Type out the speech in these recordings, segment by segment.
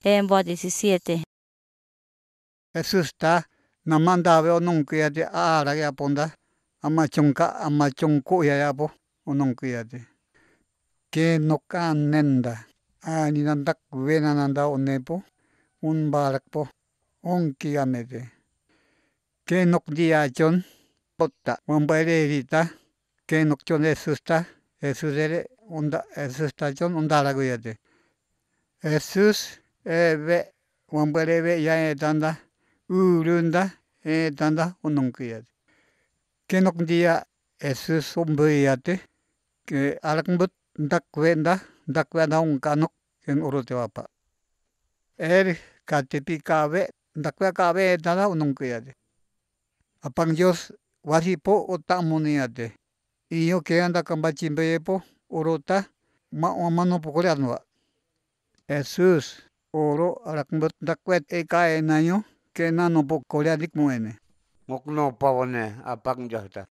Éxodo 17. Jesús ta namanda onong kuya de ara ya ponda amachong kuya ya po onong kuya de ke nokan nenda ani nandak wena nanda onepo un barak po on kiame de ke nok dia chon potta wambare rita ke nok chon Jesús ta onda Jesús ta chon ondara kuya de Jesús ebe wambare be ya tanda urunda tanda onong kuya de ke nok dia Jesús ombuyate ke alakmbut ndakwenda un kanok ken orote wapa katepi kabe ndakwa kabe tada onong kuya de apang Dios wasipo otamuniate iyo ke anda kambachimbe po orota mano pokoleanwa Jesús oro alakmbut ndakwet ekae nayo ke nano pokoleadik muene Mokno pawone apang Dios ta.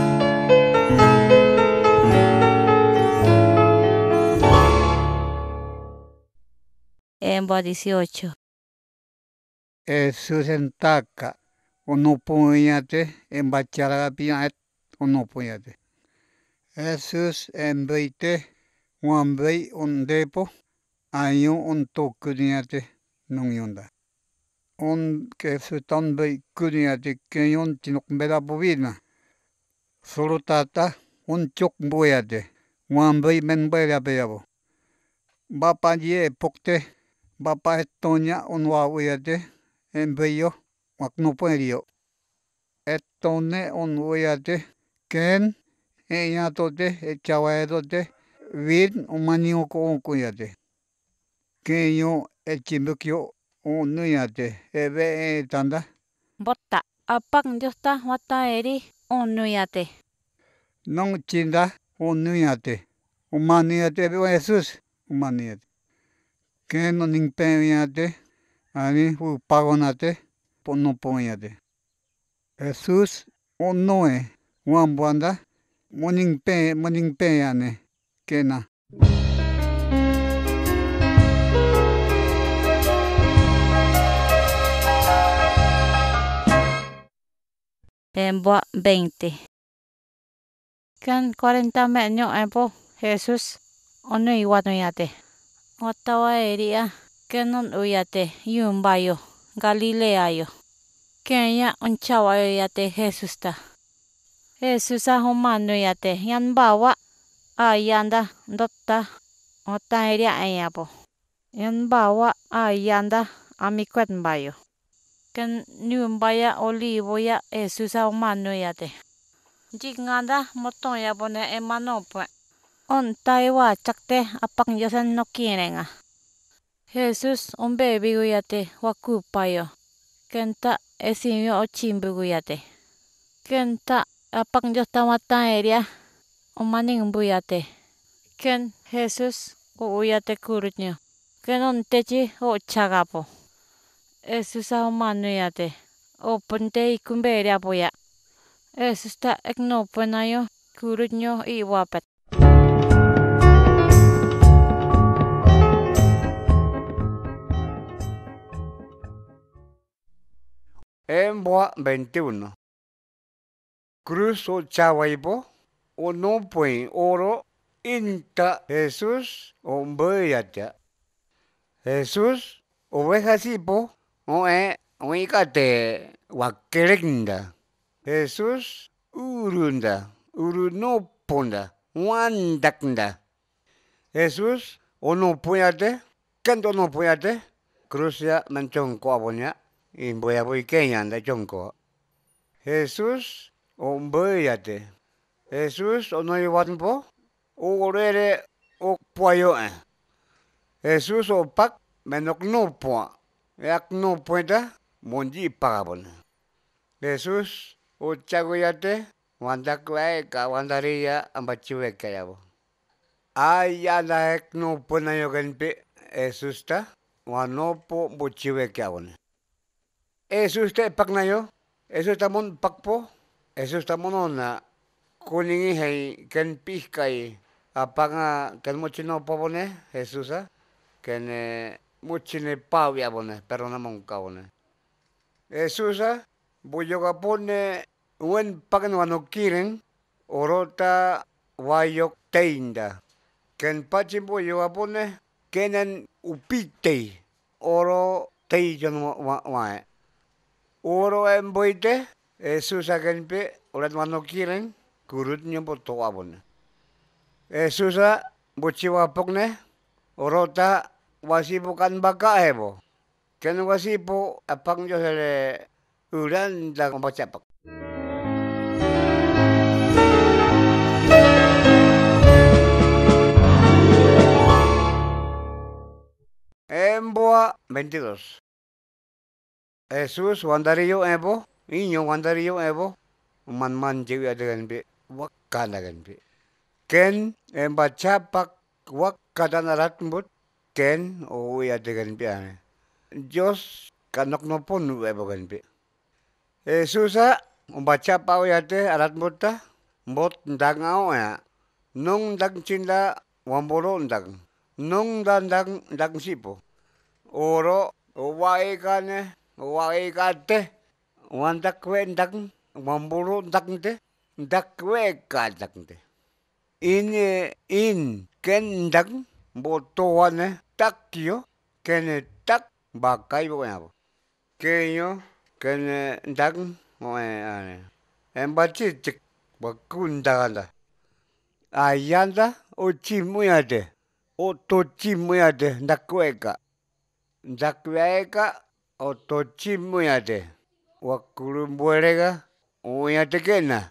Éxodo 18. Jesús entaka onopuñate embacharaga piaet onopuñate Jesús embeite wambei ondepo ayo ontokuniate nongyonda on ke sutan bei kuniate keyon tinok beda bobina solo tata un chok boyate wambei men beda peyabo bapa die pokte bapa etoña onwawiyate embeyo wakno puerio etone onwoyate ken eñatote echawaedote win omanioko onkuyate keyo echimbukyo onuyate ebe tanda Botta apang Dios ta wata eri onuyate. non chinda onuyate omaniate be Jesús omaniate ken oningpeñate ani upagonate ponopoñate Jesús onoe wambuanda moningpeñane kena Éxodo 20. Kan 40 meño epo Jesús onui wanuyate. Watawa eria kenon uyate yumbayo Galileayo. Kenya onchawayo yate Jesús ta. Jesús ahumanuyate yanbawa ayanda dotta ota eria eyapo. Yanbawa ayanda amikwetmbayo. Ken nyumbaya olivoya Jesús ahumanuyate. Jinganda motoya pone emanopwe. On taiwa chakte apang yosen no kirenga. Jesús ombebiguyate wakupayo. Kenta esimio ochimbuguyate. Kenta apang yosta wata eria omaningbuyate. Ken Jesús uyate kurutnyo. Ken on techi o chagapo. Jesús ahumanuyate. Oponte ikumberia poya. Jesús ta eknopenayo kurutnyo iwapet. Éxodo 21. Cruz o chawaipo onopuen oro inta Jesús ombeyate. Jesús ovejasipo oikate wakereknda. Jesús urunda urunoponda wandaknda. Jesús onopuñate kendo onopuñate cruz ya manchonko abonya imboya boikeña anda chonko. Jesús ombeyate. Jesús onoiwanpo orere okpuayo. Jesús opak menoknopua. Yaknopuenta monji pagabon. Jesús ochagoyate wandakwaeka wandaria ambachiweka yabo. Ayala eknopuna yogenpe Jesús ta wanopo bochiweka yabon. Jesús te paknayo. Jesús tamon pakpo. Jesús tamonona kuningi hei ken pihkai apanga ken mochino pobone Jesús ken muchine pawi abone, pero na mongkawone. Jesus boyo kapone wen pakan wano kiren orota wayok teinda. Ken pachin boyo kapone kenen upite oro teijon wae. Oro emboite Jesus agenpe orat wano kiren kurut nyoboto abone. Jesus bochiwapokne orota wasibukan baka hebo. Ken wasipo apang jo hele uran da macapak. Emboa 22. Jesus wandario ebo, inyo wandario ebo, man jewi adegan be, wakana gan be. Ken embacapak wakadana ratmbut, ken o adegan be ane. Jos kanok no ponu ebo gan be. Jesus membaca pau yate arat mbota, mbot ndang au ya. Nung ndang cinda wamboro ndang. Nung ndang sipo. Oro wae kate wandak we ndang wamboro ndang te ndak we ndang te. In ken ndang boto wane takyo kene tak bakai bo ya. Kenyo kene ndang moe ane. Embacitik bakundanda. Ayanda o chimuyade. O to chimuyade ndakweka. Ndakweka o to chimuyade. Wakulumbuerega uyate kena.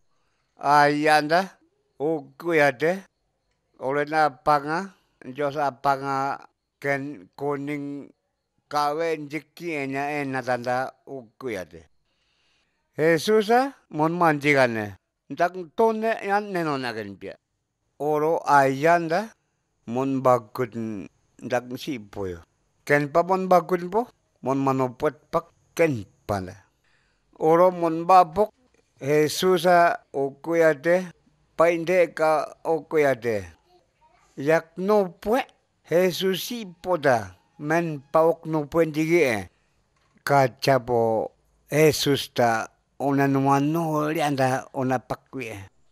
Ayanda o kuyate olena panga josa panga ken kuning kawe njiki ena tanda ukuyate. Jesus mon manjigane. Ndak tone yan nenona genpia. Oro ayanda mon bakut ndak sipoyo. Ken pa mon bakut po mon manopot pak ken pala. Oro mon babok Jesus okuyate painde ka okuyate. Yak no pue Jesus sipoda men paok no puendige kacapo Jesus ta ona nuano lianda ona pakwi.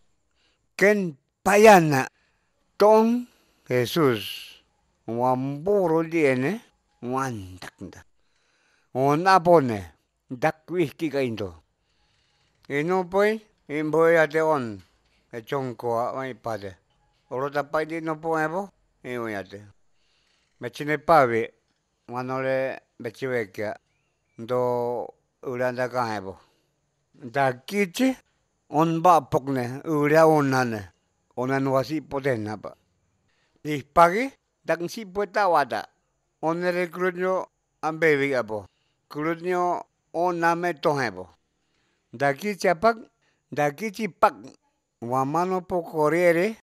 Ken payana tong Jesus wamboro diene wandakda. Ona pone dakwi kika indo. Ino poi imboy ate on chongko mai pade. Oro tapai di no po ebo io yate. Mechine pavi manole bechivekia do ulanda ka ebo. Dakichi on bapokne uria onane. Onan wasi potena pa. Pagi dang si pueta wada. Onere krunyo ambevi abo. Krunyo oname tohebo. Dakichi apak dakichi pak wamano po corriere